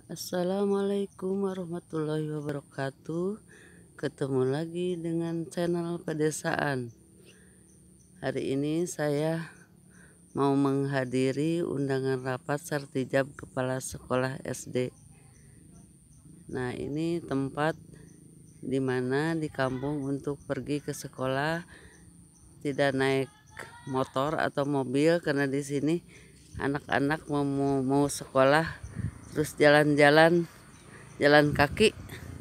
Assalamualaikum warahmatullahi wabarakatuh. Ketemu lagi dengan channel pedesaan. Hari ini saya mau menghadiri undangan rapat Sertijab Kepala Sekolah SD. Nah, ini tempat dimana di kampung untuk pergi ke sekolah tidak naik motor atau mobil, karena di sini anak-anak mau sekolah terus jalan kaki,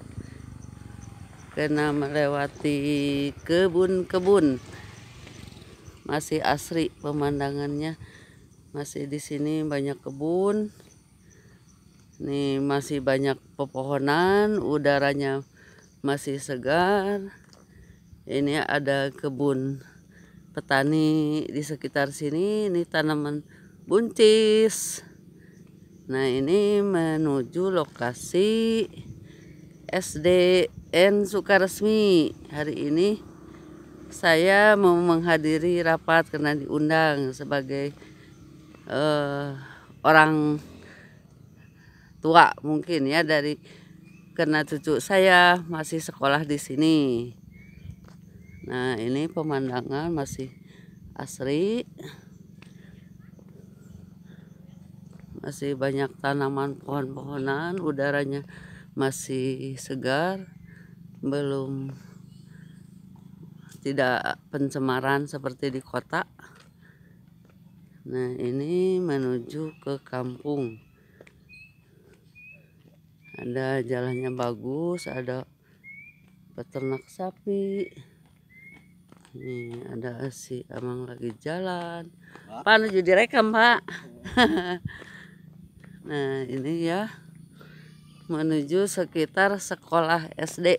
kena melewati kebun-kebun. Masih asri pemandangannya, masih di sini banyak kebun. Nih masih banyak pepohonan, udaranya masih segar. Ini ada kebun petani di sekitar sini, ini tanaman buncis. Nah, ini menuju lokasi SDN Sukaresmi. Hari ini saya mau menghadiri rapat karena diundang sebagai orang tua mungkin ya, dari karena cucu saya masih sekolah di sini. Nah, ini pemandangan masih asri. Masih banyak tanaman pohon-pohonan, udaranya masih segar, belum tidak pencemaran seperti di kota. Nah, ini menuju ke kampung. Ada jalannya bagus, ada peternak sapi. Nih ada si Amang lagi jalan. Pak, menuju direkam, Pak. Nah, ini ya menuju sekitar sekolah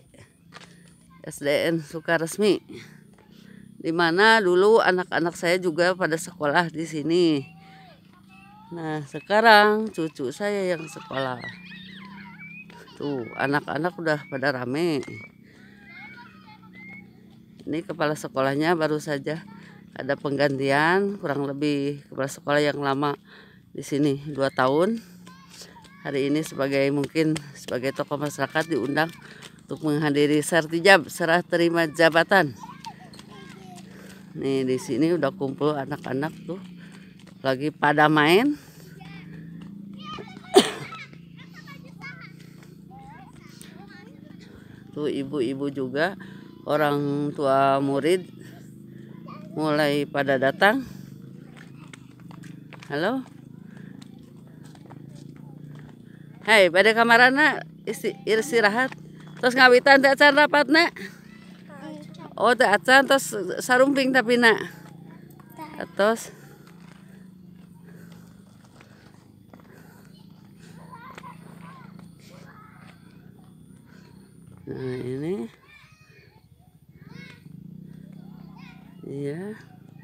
SDN Sukaresmi, dimana dulu anak-anak saya juga pada sekolah di sini. Nah, sekarang cucu saya yang sekolah. Tuh, anak-anak udah pada rame. Ini kepala sekolahnya baru saja ada penggantian, kurang lebih kepala sekolah yang lama di sini 2 tahun. Hari ini mungkin sebagai tokoh masyarakat diundang untuk menghadiri Sertijab, serah terima jabatan. Nih di sini udah kumpul anak-anak tuh lagi pada main. Tuh ibu-ibu juga, orang tua murid mulai pada datang. Halo. Hai, pada kamarana istirahat. Terus ngawitan teh acan rapatna. Oh, teh acan terus sarumping tapi nak. Terus nah ini iya.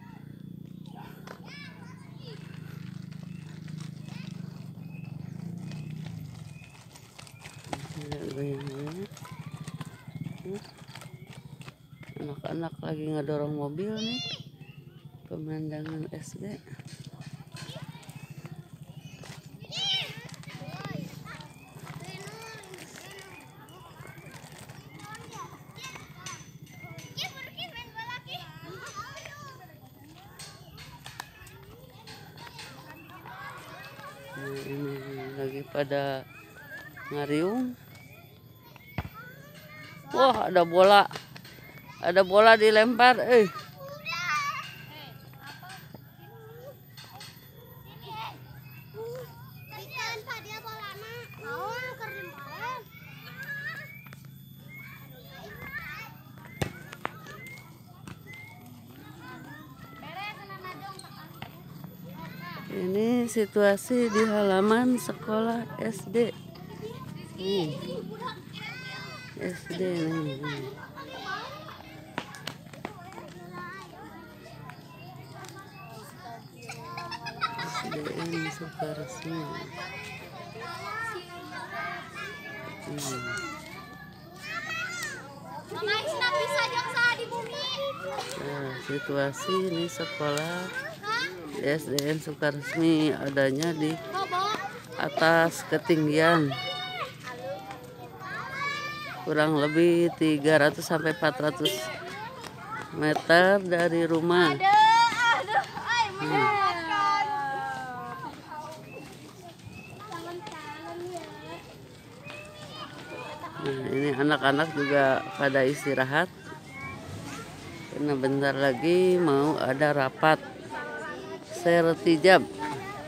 Anak-anak lagi ngedorong mobil nih. Pemandangan SD. Nah, ini lagi pada ngariung. Wah, ada bola. Ada bola dilempar. Ini situasi di halaman sekolah SD. SD nih. SDN Sukaresmi. Nah, situasi ini sekolah SDN Sukaresmi adanya di atas ketinggian kurang lebih 300 sampai 400 meter dari rumah. Nah, ini anak-anak juga pada istirahat karena bentar lagi mau ada rapat sertijab.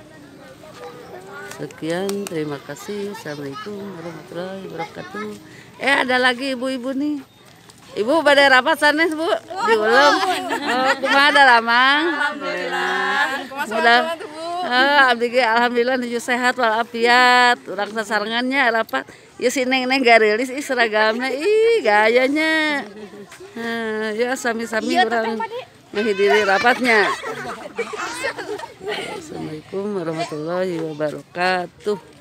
Sekian, terima kasih. Assalamualaikum warahmatullahi wabarakatuh. Ada lagi ibu-ibu nih. Ibu pada rapat sanes Bu? Diulang. Oh, kumaha ada lamang? Alhamdulillah. Abdi ge alhamdulillah nuju sehat walafiat. Urang sasarengannya rapat. Ya si Neng garilis ih seragamna ih gayanya. Ya sami-sami urang menghadiri rapatnya. Assalamualaikum warahmatullahi wabarakatuh.